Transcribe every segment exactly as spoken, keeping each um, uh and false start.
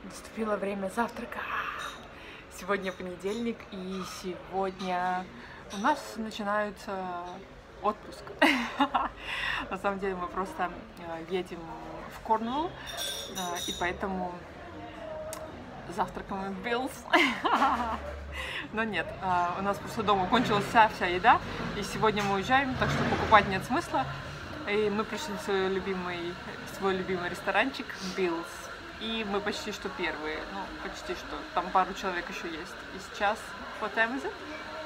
Наступило время завтрака. Сегодня понедельник, и сегодня у нас начинается отпуск. На самом деле мы просто едем в Корнуолл, и поэтому завтракаем в Биллс. Но нет, у нас просто дома кончилась вся, вся еда, и сегодня мы уезжаем, так что покупать нет смысла. И мы пришли в свой любимый, свой любимый ресторанчик Биллс. И мы почти что первые, ну почти что, там пару человек еще есть. И сейчас, what time is it?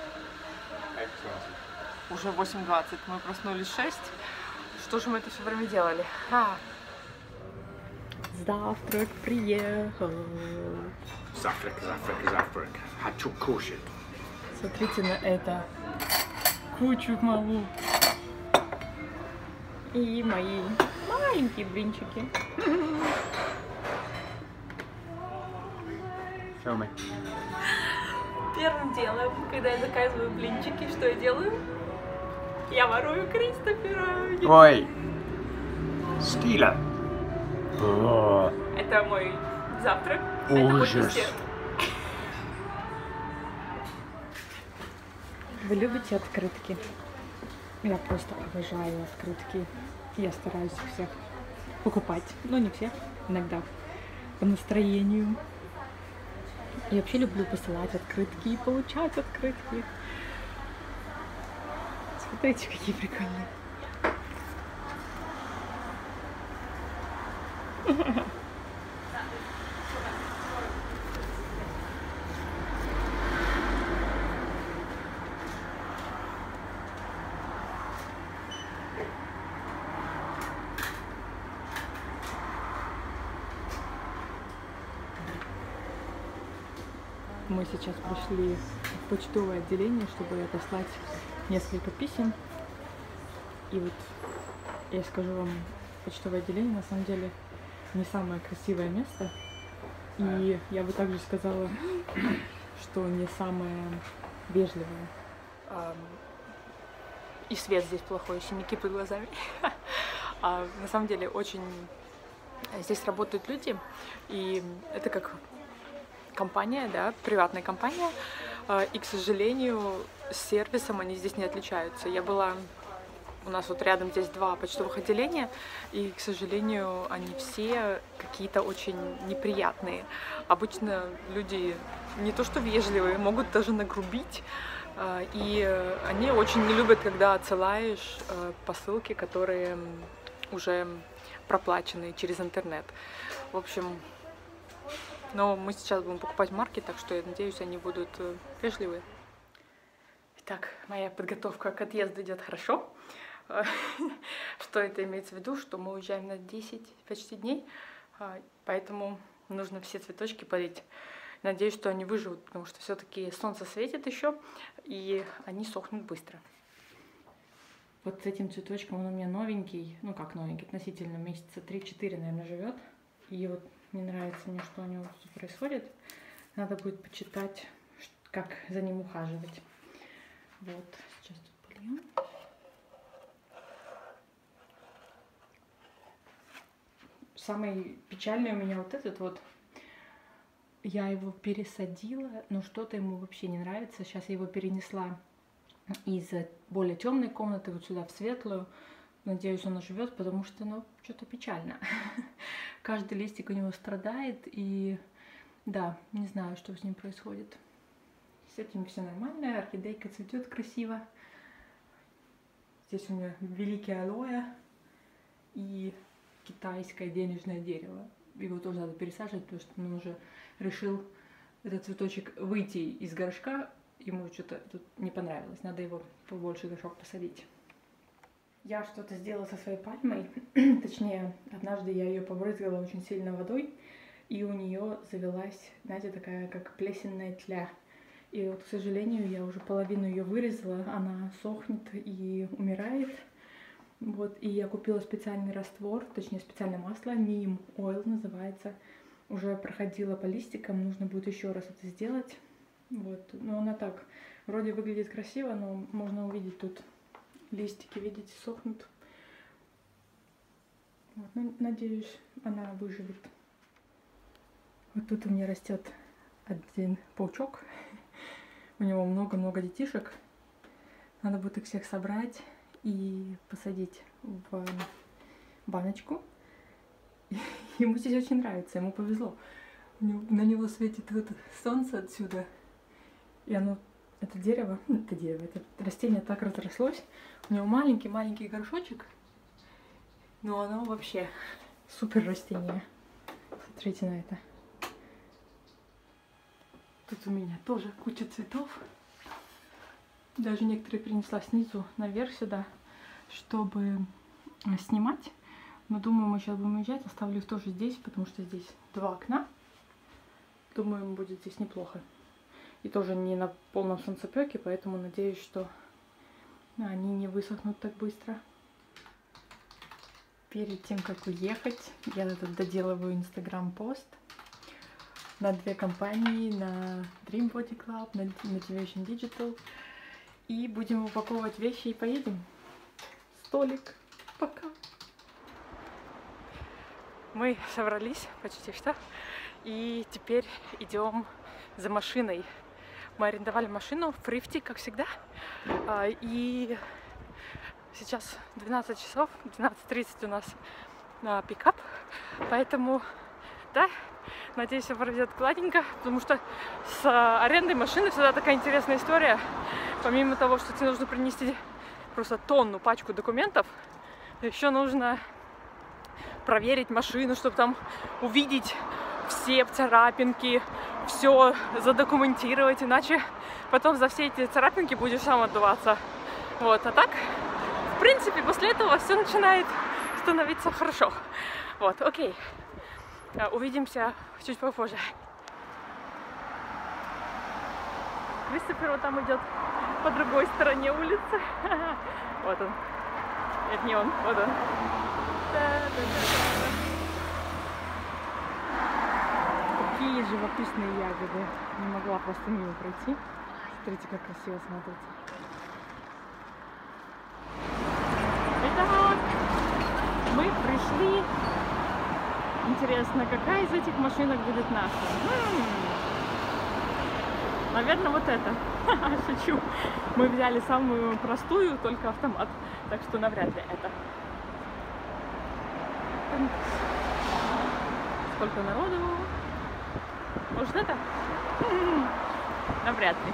Уже восемь двадцать, мы проснулись в шесть. Что же мы это все время делали? А. Завтрак приехал. Завтрак, завтрак, завтрак. Хочу кушать. Смотрите на это. Кучу малу. И мои маленькие блинчики. Show me. Первым делом, когда я заказываю блинчики, что я делаю? Я ворую Кристофера. Ой! Стила! Это мой завтрак. Ужас. Это мой десерт. Вы любите открытки? Я просто обожаю открытки. Я стараюсь всех покупать. Но не всех, иногда. По настроению. Я вообще люблю посылать открытки и получать открытки. Смотрите, какие прикольные. Мы сейчас пришли в почтовое отделение, чтобы отослать несколько писем. И вот я скажу вам, почтовое отделение на самом деле не самое красивое место. И я бы также сказала, что не самое вежливое. И свет здесь плохой, синяки под глазами. А на самом деле очень... Здесь работают люди, и это как... компания, да, приватная компания, и, к сожалению, с сервисом они здесь не отличаются. Я была, у нас вот рядом здесь два почтовых отделения, и, к сожалению, они все какие-то очень неприятные. Обычно люди не то что вежливые, могут даже нагрубить, и они очень не любят, когда отсылаешь посылки, которые уже проплачены через интернет. В общем, но мы сейчас будем покупать марки, так что я надеюсь, они будут вежливые. Итак, моя подготовка к отъезду идет хорошо. Что это имеется в виду? Что мы уезжаем на десять почти дней, поэтому нужно все цветочки полить. Надеюсь, что они выживут, потому что все-таки солнце светит еще, и они сохнут быстро. Вот с этим цветочком, он у меня новенький, ну как новенький, относительно месяца три-четыре, наверное, живет. И вот не нравится мне, что у него происходит. Надо будет почитать, как за ним ухаживать. Вот, сейчас тут польем. Самый печальный у меня вот этот вот. Я его пересадила, но что-то ему вообще не нравится. Сейчас я его перенесла из более темной комнаты вот сюда в светлую. Надеюсь, он оживет, потому что, ну, что-то печально. Каждый листик у него страдает, и да, не знаю, что с ним происходит. С этим все нормально, орхидейка цветет красиво. Здесь у меня великий алоэ и китайское денежное дерево. Его тоже надо пересаживать, потому что он уже решил этот цветочек выйти из горшка. Ему что-то тут не понравилось, надо его побольше горшок посадить. Я что-то сделала со своей пальмой, точнее, однажды я ее побрызгала очень сильно водой, и у нее завелась, знаете, такая как плесенная тля. И вот, к сожалению, я уже половину ее вырезала, она сохнет и умирает. Вот, и я купила специальный раствор, точнее, специальное масло, Neem Oil называется. Уже проходила по листикам, нужно будет еще раз это сделать. Вот, но она так, вроде выглядит красиво, но можно увидеть тут... Листики, видите, сохнут. Вот, ну, надеюсь, она выживет. Вот тут у меня растет один паучок. У него много-много детишек. Надо будет их всех собрать и посадить в баночку. Ему здесь очень нравится, ему повезло. На него светит вот солнце отсюда. И оно, это дерево, это дерево, это растение так разрослось. У него маленький-маленький горшочек. Но оно вообще супер растение. Смотрите на это. Тут у меня тоже куча цветов. Даже некоторые перенесла снизу наверх сюда, чтобы снимать. Но думаю, мы сейчас будем уезжать. Оставлю их тоже здесь, потому что здесь два окна. Думаю, им будет здесь неплохо. И тоже не на полном солнцепёке, поэтому надеюсь, что они не высохнут так быстро. Перед тем, как уехать, я тут доделываю инстаграм-пост на две компании, на Dream Body Club, на Motivation Digital. И будем упаковывать вещи и поедем. Столик. Пока. Мы собрались почти что. И теперь идем за машиной. Мы арендовали машину в Фрифти, как всегда. И сейчас двенадцать часов, двенадцать тридцать у нас пикап. Поэтому, да, надеюсь, все пройдет гладенько, потому что с арендой машины всегда такая интересная история. Помимо того, что тебе нужно принести просто тонну, пачку документов, еще нужно проверить машину, чтобы там увидеть все царапинки, все задокументировать, иначе потом за все эти царапинки будешь сам отдуваться. Вот, а так, в принципе, после этого все начинает становиться хорошо. Вот, окей. Увидимся чуть попозже. Кристофер вот там идет по другой стороне улицы. Вот он. Нет, не он, вот он. Какие живописные ягоды. Не могла просто мимо пройти. Смотрите, как красиво смотрится. Итак, мы пришли. Интересно, какая из этих машинок будет наша? М-м-м. Наверное, вот это. Шучу. Мы взяли самую простую, только автомат. Так что навряд ли это. Сколько народу? Может, это? М-м-м. Навряд ли.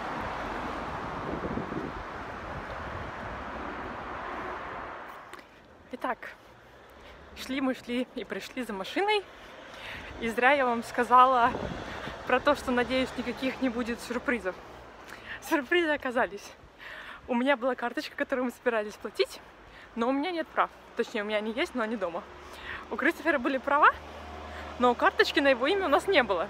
Итак, шли мы, шли и пришли за машиной. И зря я вам сказала про то, что, надеюсь, никаких не будет сюрпризов. Сюрпризы оказались. У меня была карточка, которую мы собирались платить, но у меня нет прав. Точнее, у меня они есть, но они дома. У Кристофера были права, но карточки на его имя у нас не было.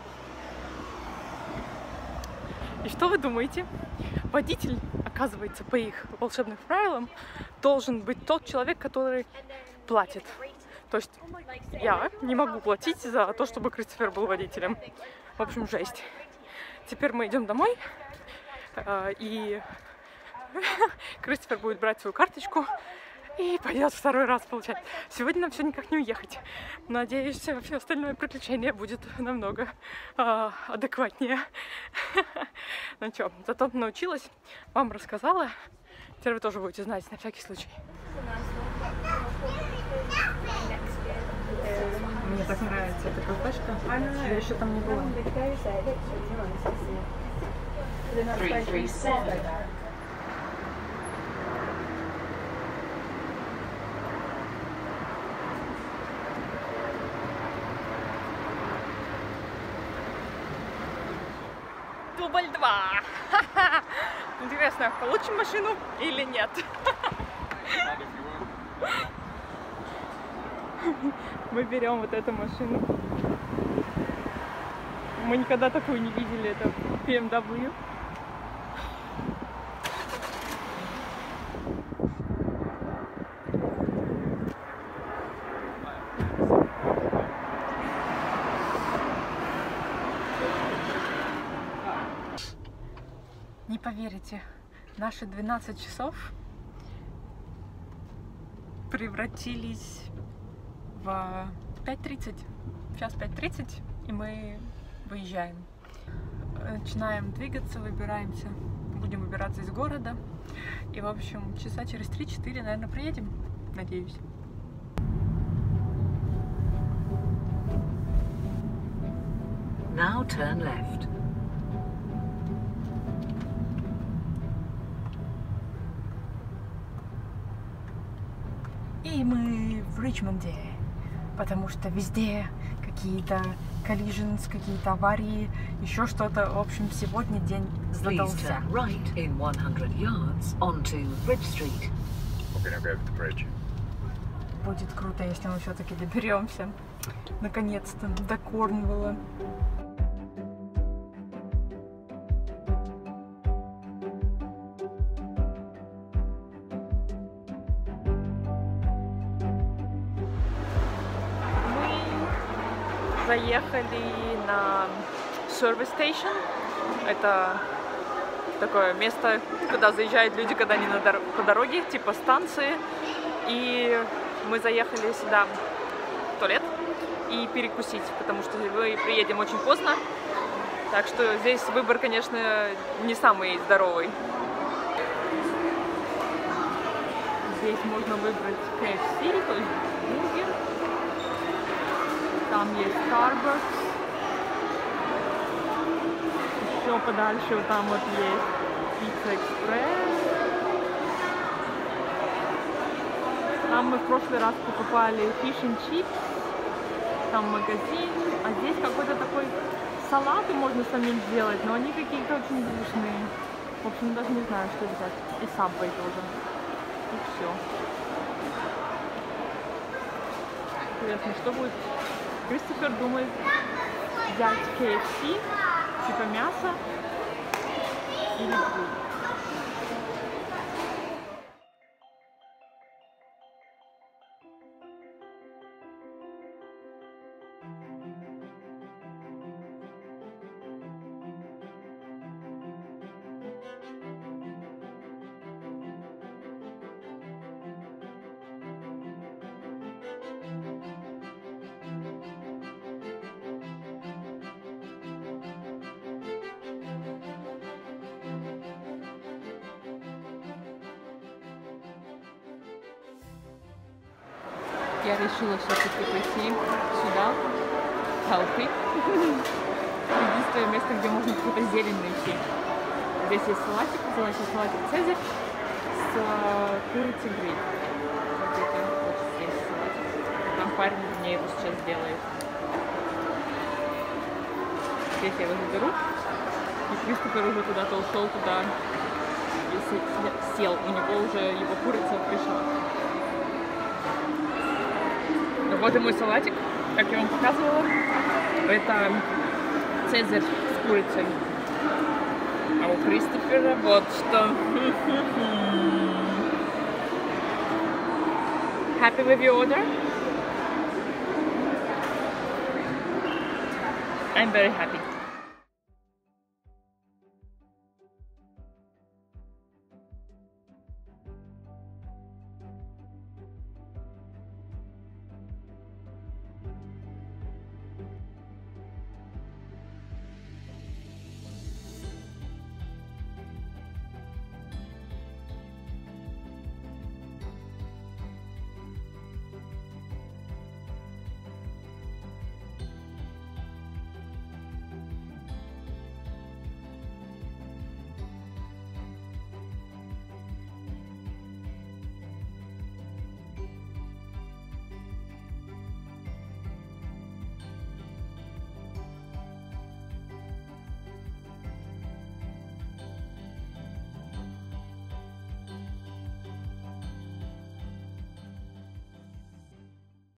И что вы думаете? Водитель, оказывается, по их волшебным правилам, должен быть тот человек, который платит. То есть я не могу платить за то, чтобы Кристофер был водителем. В общем, жесть. Теперь мы идем домой, и Кристофер будет брать свою карточку и пойдет второй раз получать. Сегодня нам все никак не уехать. Надеюсь, все остальное приключение будет намного э, адекватнее. Ну что, зато научилась, вам рассказала. Теперь вы тоже будете знать, на всякий случай. Мне так нравится эта кафешка. Я еще там не была. Дубль два. Интересно, получим машину или нет? Мы берем вот эту машину. Мы никогда такую не видели, это би эм дабл ю. Не поверите, наши двенадцать часов превратились в пять тридцать. Сейчас пять тридцать, и мы выезжаем. Начинаем двигаться, выбираемся. Будем выбираться из города. И, в общем, часа через три-четыре, наверное, приедем. Надеюсь. Now turn left. И мы в Ричмонде, потому что везде какие-то collisions, какие-то аварии, еще что-то. В общем, сегодня день задался. Please turn right in one hundred yards onto Bridge Street. We're gonna go over the bridge. Будет круто, если мы все-таки доберемся наконец-то до Корнволла. Заехали на Service Station. Это такое место, куда заезжают люди, когда они на дор по дороге, типа станции. И мы заехали сюда в туалет и перекусить, потому что мы приедем очень поздно. Так что здесь выбор, конечно, не самый здоровый. Здесь можно выбрать кей эф си, то есть бургер. Там есть Starbucks. Еще подальше вот там вот есть Pizza Express. Там мы в прошлый раз покупали Fish and Chips. Там магазин. А здесь какой-то такой салаты можно самим сделать, но они какие-то очень вкусные. В общем, даже не знаю, что взять. И Subway тоже. И все. Интересно, что будет? Кристофер думает взять кей эф си, типа мясо или гриль. Я решила все-таки пойти сюда, Healthy. Единственное место, где можно какую-то зелень найти. Здесь есть салатик, называется салатик Цезарь с курицей гриль. Вот это вот здесь салатик. Там парень мне его сейчас делает. Здесь я его заберу. И Кристофер уже куда-то ушел туда и сел. У него уже его курица пришла. Вот и мой салатик, как я вам показывала. Это Цезарь с курицей. А у Кристофера вот что. Happy with your order? I'm very happy.